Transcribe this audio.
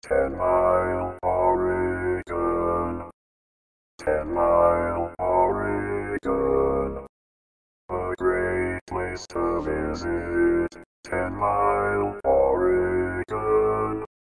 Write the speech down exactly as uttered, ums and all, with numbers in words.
Ten Mile, Oregon. Ten Mile, Oregon. A great place to visit. Ten Mile.